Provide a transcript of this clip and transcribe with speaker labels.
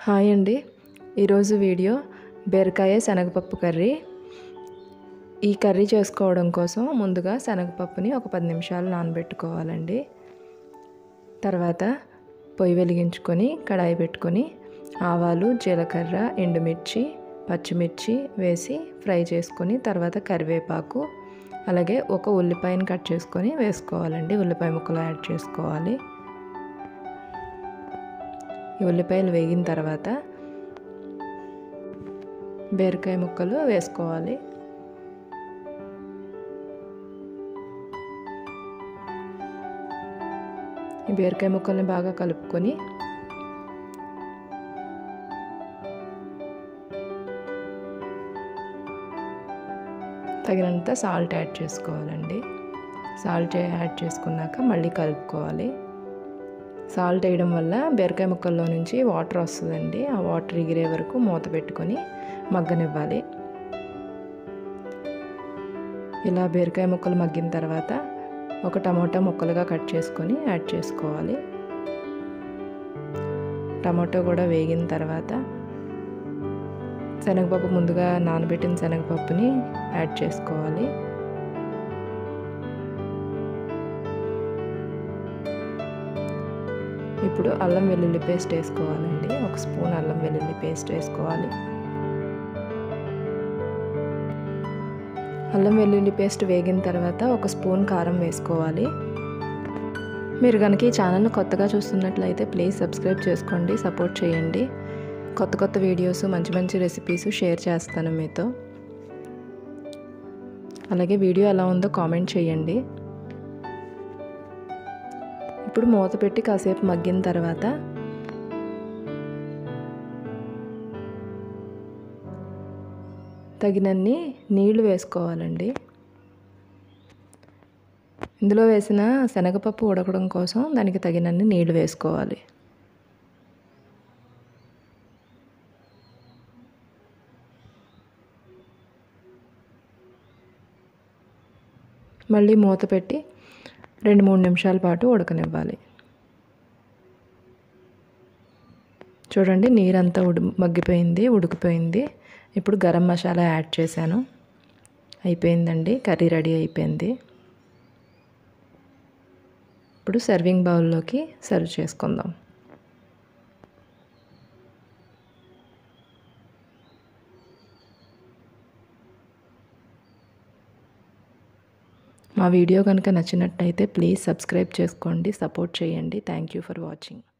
Speaker 1: Hi అండి. ఈరోజు video బీరకాయ శనగపప్పు కర్రీ. ఈ కర్రీ చేసుకోవడం కోసం ముందుగా శనగపప్పుని ఒక 10 నిమిషాలు నానబెట్టుకోవాలండి. తర్వాత పొయ్యి వెలిగించుకొని కడాయి పెట్టుకొని ఆవాలు, జీలకర్ర, ఎండుమిర్చి, పచ్చిమిర్చి వేసి ఫ్రై చేసుకొని తర్వాత కరివేపాకు అలాగే ఒక ఉల్లిపాయని కట్ చేసుకొని వేసుకోవాలండి. ఉల్లిపాయ ముక్కలు యాడ్ చేసుకోవాలి. ఈ ఉల్లిపాయలు వేగిన తర్వాత బీరకాయ ముక్కలు వేసుకోవాలి. ఈ బీరకాయ ముక్కల్ని బాగా కలుపుకొని తగినంత సాల్ట్ యాడ్ చేసుకోవాలండి. సాల్ట్ యాడ్ చేసుకున్నాక మళ్ళీ కలుపుకోవాలి. సాల్ట్ వేయడం వల్ల బీరకాయ ముక్కల్లో నుంచి వాటర్ వస్తుందండి. ఆ వాటర్ ఎగిరే వరకు మూత పెట్టుకొని మగ్గనివ్వాలి. ఇలా బీరకాయ ముక్కలు మగ్గిన తర్వాత ఒక టమాటా ముక్కలుగా కట్ చేసుకొని యాడ్ చేసుకోవాలి. టమాటో కూడా వేగిన తర్వాత శనగపప్పు ముందుగా నానబెట్టిన శనగపప్పుని యాడ్ చేసుకోవాలి. ఇప్పుడు అల్లం వెల్లుల్లి పేస్ట్ వేసుకోవాలండి. ఒక స్పూన్ అల్లం వెల్లుల్లి పేస్ట్ వేసుకోవాలి. అల్లం వెల్లుల్లి పేస్ట్ వేగిన తర్వాత ఒక స్పూన్ కారం వేసుకోవాలి. మీరు కనుక ఈ ఛానల్ని కొత్తగా చూస్తున్నట్లయితే ప్లీజ్ సబ్స్క్రైబ్ చేసుకోండి, సపోర్ట్ చేయండి. కొత్త వీడియోస్, మంచి రెసిపీస్ షేర్ చేస్తాను మీతో. అలాగే వీడియో ఎలా ఉందో కామెంట్ చేయండి. ఇప్పుడు మూత పెట్టి కాసేపు మగ్గిన తర్వాత తగినన్ని నీళ్లు వేసుకోవాలండి. ఇందులో వేసిన శనగపప్పు ఉడకడం కోసం దానికి తగినన్ని నీళ్లు వేసుకోవాలి. మళ్ళీ మూత పెట్టి 2-3 నిమిషాల పాటు ఉడకనివ్వాలి. చూడండి, నీరంతా మగ్గిపోయింది, ఉడికిపోయింది. ఇప్పుడు గరం మసాలా యాడ్ చేశాను. అయిపోయిందండి, కర్రీ రెడీ అయిపోయింది. ఇప్పుడు సర్వింగ్ బౌల్లోకి సర్వ్ చేసుకుందాం. మా వీడియో కనుక నచ్చినట్టయితే ప్లీజ్ సబ్స్క్రైబ్ చేసుకోండి, సపోర్ట్ చేయండి. Thank you for watching.